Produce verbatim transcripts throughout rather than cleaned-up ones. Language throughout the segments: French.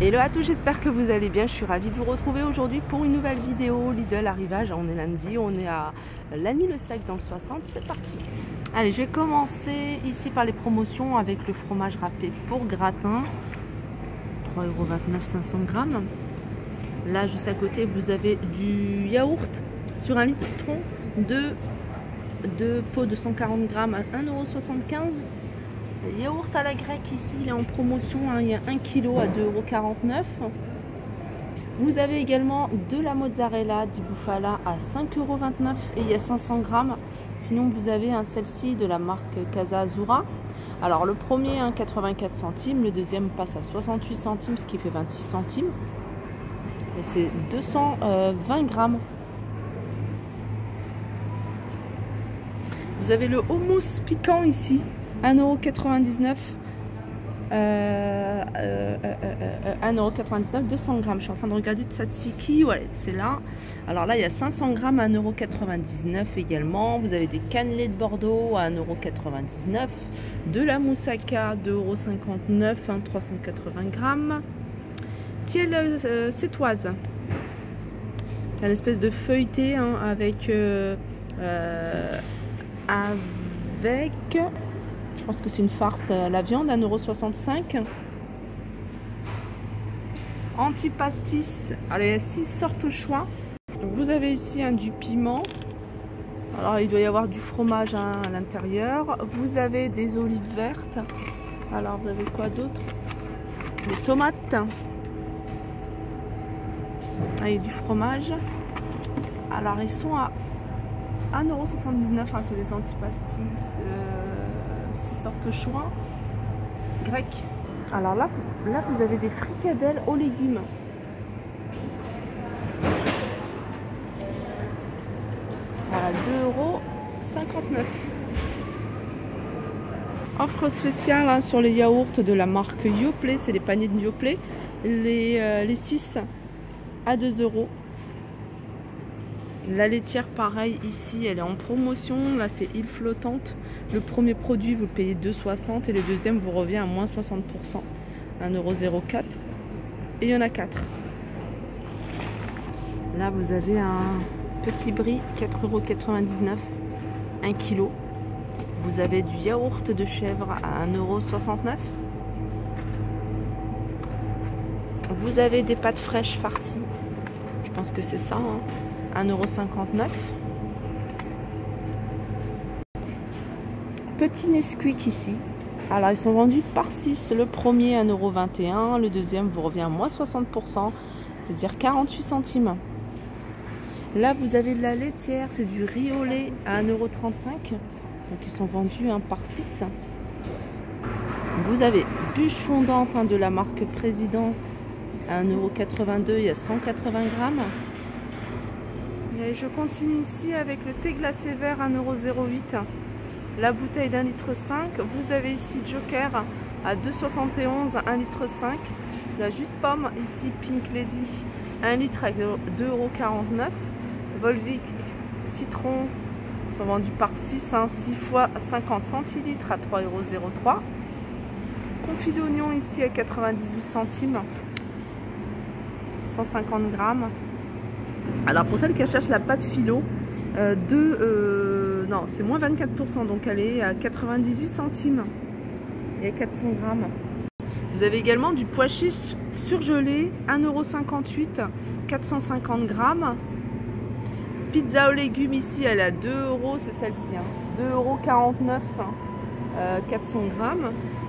Hello à tous, j'espère que vous allez bien. Je suis ravie de vous retrouver aujourd'hui pour une nouvelle vidéo Lidl arrivage. On est lundi, on est à Lagny-le-Sac dans le soixante, c'est parti. Allez, je vais commencer ici par les promotions avec le fromage râpé pour gratin, trois euros vingt-neuf, cinq cents grammes. Là, juste à côté, vous avez du yaourt sur un litre citron, deux, deux pots de cent quarante grammes à un euro soixante-quinze. Le yaourt à la grecque ici, il est en promotion, hein, il y a un kilo à deux euros quarante-neuf. Vous avez également de la mozzarella di bufala à cinq euros vingt-neuf et il y a cinq cents grammes. Sinon, vous avez un celle-ci de la marque Casa Azzurra. Alors, le premier, hein, quatre-vingt-quatre centimes, le deuxième passe à soixante-huit centimes, ce qui fait vingt-six centimes. Et c'est deux cent vingt grammes. Vous avez le houmous piquant ici. un euro quatre-vingt-dix-neuf, euh, euh, euh, euh, un euro quatre-vingt-dix-neuf, deux cents grammes. Je suis en train de regarder de Tzatziki, ouais, c'est là. Alors là, il y a cinq cents grammes à un euro quatre-vingt-dix-neuf également. Vous avez des cannelés de Bordeaux à un euro quatre-vingt-dix-neuf, de la moussaka deux euros cinquante-neuf, hein, trois cent quatre-vingts grammes. Tiel euh, sétoise, c'est une espèce de feuilleté, hein, avec euh, euh, avec je pense que c'est une farce à la viande, un euro soixante-cinq. Antipastis, alors il y a six sortes au choix. Vous avez ici un du piment. Alors il doit y avoir du fromage, hein, à l'intérieur. Vous avez des olives vertes. Alors vous avez quoi d'autre? Des tomates. Ah, il y a du fromage. Alors ils sont à un euro soixante-dix-neuf, hein, c'est des antipastis. Euh... six sortes choix grec. Alors là, là vous avez des fricadelles aux légumes. Voilà, deux euros cinquante-neuf. Offre spéciale, hein, sur les yaourts de la marque Yoplait, c'est les paniers de Yoplait. Les, euh, les six à deux euros. La laitière, pareil, ici, elle est en promotion. Là, c'est île flottante. Le premier produit, vous le payez deux euros soixante et le deuxième vous revient à moins soixante pour cent. un euro zéro quatre. Et il y en a quatre. Là, vous avez un petit brie, quatre euros quatre-vingt-dix-neuf, un kilo. Vous avez du yaourt de chèvre à un euro soixante-neuf. Vous avez des pâtes fraîches farcies. Je pense que c'est ça, hein. un euro cinquante-neuf. Petit Nesquik ici. Alors ils sont vendus par six. Le premier un euro vingt et un. Le deuxième vous revient à moins soixante pour cent. C'est-à-dire quarante-huit centimes. Là vous avez de la laitière. C'est du riz au lait à un euro trente-cinq. Donc ils sont vendus, hein, par six. Vous avez bûche fondante, hein, de la marque Président à un euro quatre-vingt-deux. Il y a cent quatre-vingts grammes. Et je continue ici avec le thé glacé vert un euro zéro huit. La bouteille d'un litre cinq. Vous avez ici Joker à deux euros soixante et onze, un litre cinq. La jus de pomme ici Pink Lady un litre à deux euros quarante-neuf. Volvic citron sont vendus par six, hein, six fois cinquante centilitres à trois euros zéro trois. Confit d'oignon ici à quatre-vingt-dix-huit centimes. cent cinquante grammes. Alors pour celles qui cherchent la pâte philo, euh, de, euh, non, c'est moins vingt-quatre pour cent, donc elle est à quatre-vingt-dix-huit centimes et à quatre cents grammes. Vous avez également du pois chiche surgelé, un euro cinquante-huit, quatre cent cinquante grammes. Pizza aux légumes ici, elle est à deux euros, c'est celle-ci, hein, deux euros quarante-neuf, euh, quatre cents grammes.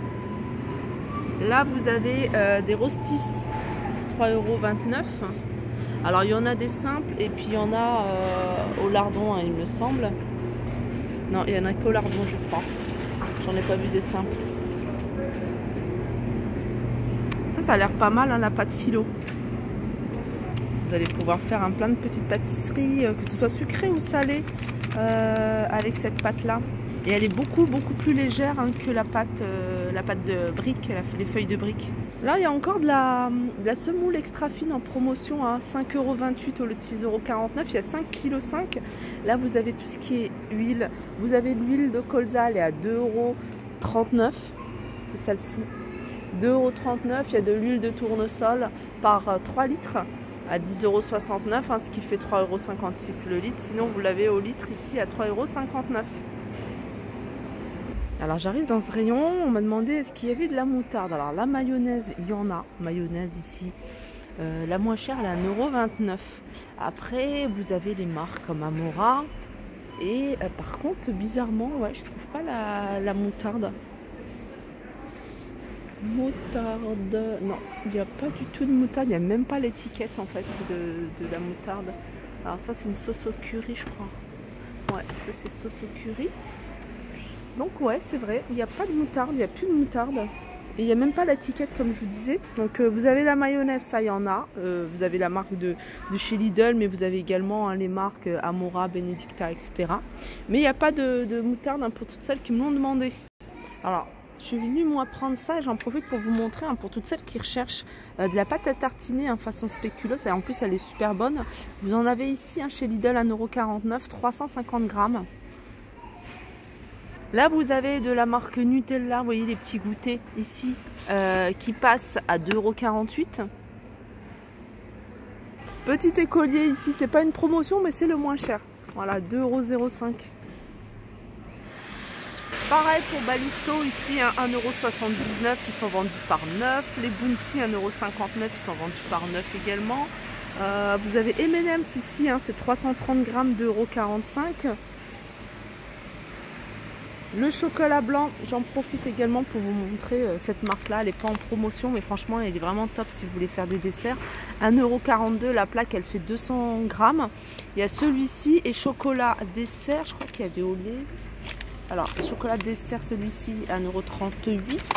Là vous avez euh, des rostis, trois euros vingt-neuf. Alors il y en a des simples et puis il y en a euh, au lardon, hein, il me semble. Non, il y en a qu'au lardon, je crois. J'en ai pas vu des simples. Ça, ça a l'air pas mal, hein, la pâte philo. Vous allez pouvoir faire un plein de petites pâtisseries, euh, que ce soit sucré ou salé, euh, avec cette pâte-là. Et elle est beaucoup, beaucoup plus légère, hein, que la pâte, euh, la pâte de brique, les feuilles de brique. Là, il y a encore de la, de la semoule extra fine en promotion à cinq euros vingt-huit au lieu de six euros quarante-neuf. Il y a cinq virgule cinq kilos. Là, vous avez tout ce qui est huile. Vous avez l'huile de colza, elle est à deux euros trente-neuf. C'est celle-ci. deux euros trente-neuf. Il y a de l'huile de tournesol par trois litres à dix euros soixante-neuf, hein, ce qui fait trois euros cinquante-six le litre. Sinon, vous l'avez au litre ici à trois euros cinquante-neuf. Alors j'arrive dans ce rayon, on m'a demandé est-ce qu'il y avait de la moutarde. Alors la mayonnaise, il y en a. Mayonnaise ici, euh, la moins chère, elle est à un euro vingt-neuf. Après, vous avez des marques comme Amora. Et euh, par contre, bizarrement, ouais, je trouve pas la, la moutarde. Moutarde, non, il n'y a pas du tout de moutarde. Il n'y a même pas l'étiquette en fait de, de la moutarde. Alors ça, c'est une sauce au curry, je crois. Ouais, ça c'est sauce au curry. Donc ouais, c'est vrai, il n'y a pas de moutarde, il n'y a plus de moutarde. Et il n'y a même pas l'étiquette comme je vous disais. Donc euh, vous avez la mayonnaise, ça il y en a. Euh, vous avez la marque de, de chez Lidl, mais vous avez également hein, les marques euh, Amora, Benedicta, et cetera. Mais il n'y a pas de, de moutarde hein, pour toutes celles qui me l'ont demandé. Alors, je suis venue moi prendre ça et j'en profite pour vous montrer hein, pour toutes celles qui recherchent euh, de la pâte à tartiner en façon spéculoos. Et en plus, elle est super bonne. Vous en avez ici hein, chez Lidl à un euro quarante-neuf, trois cent cinquante grammes. Là, vous avez de la marque Nutella, vous voyez les petits goûters ici, euh, qui passent à deux euros quarante-huit. Petit écolier ici, c'est pas une promotion, mais c'est le moins cher. Voilà, deux euros zéro cinq. Pareil pour Balisto, ici, hein, un euro soixante-dix-neuf, ils sont vendus par neuf. Les Bounty, un euro cinquante-neuf, ils sont vendus par neuf également. Euh, vous avez M and M's ici, hein, c'est trois cent trente grammes, deux euros quarante-cinq. Le chocolat blanc, j'en profite également pour vous montrer euh, cette marque-là. Elle n'est pas en promotion, mais franchement, elle est vraiment top si vous voulez faire des desserts. un euro quarante-deux, la plaque, elle fait deux cents grammes. Il y a celui-ci et chocolat dessert, je crois qu'il y avait au lait. Alors, chocolat dessert, celui-ci, un euro trente-huit.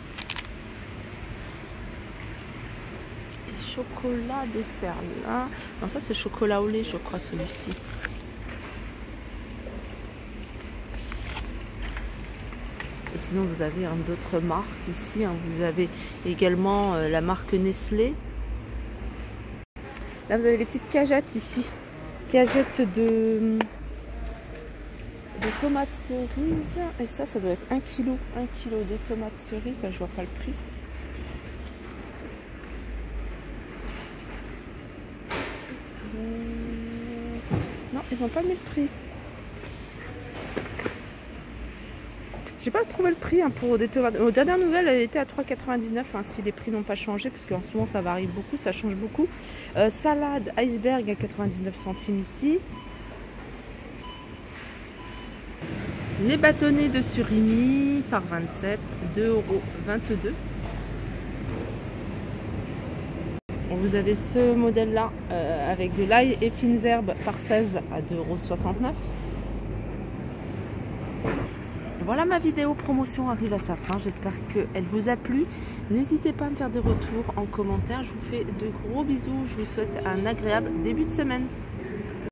Et chocolat dessert, là. Non, ça, c'est chocolat au lait, je crois, celui-ci. Et sinon, vous avez hein, d'autres marques ici. Hein. Vous avez également euh, la marque Nestlé. Là, vous avez les petites cagettes ici. Cagettes de, de tomates cerises. Et ça, ça doit être un kilo. un kilo de tomates cerises. Ça, je vois pas le prix. Non, ils n'ont pas mis le prix. J'ai pas trouvé le prix hein, pour des tomates. Aux dernières nouvelles, elle était à trois euros quatre-vingt-dix-neuf hein, si les prix n'ont pas changé, parce qu'en ce moment ça varie beaucoup, ça change beaucoup. Euh, salade iceberg à quatre-vingt-dix-neuf centimes ici. Les bâtonnets de surimi par vingt-sept, deux euros vingt-deux. Vous avez ce modèle là euh, avec de l'ail et fines herbes par seize à deux euros soixante-neuf. Voilà, ma vidéo promotion arrive à sa fin. J'espère qu'elle vous a plu. N'hésitez pas à me faire des retours en commentaire. Je vous fais de gros bisous. Je vous souhaite un agréable début de semaine.